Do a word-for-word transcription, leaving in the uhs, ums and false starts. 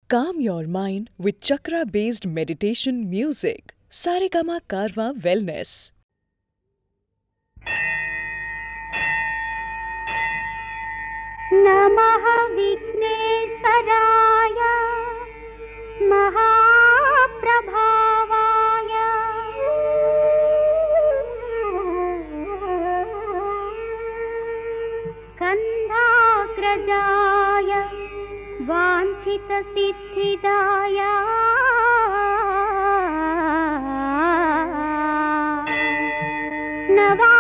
Calm your mind with chakra-based meditation music. Saregama Karwa Wellness. नमः विघ्नेश्वराय महाप्रभावाय स्कन्धाग्रजाय वाञ्छितसिद्धिदाय नवा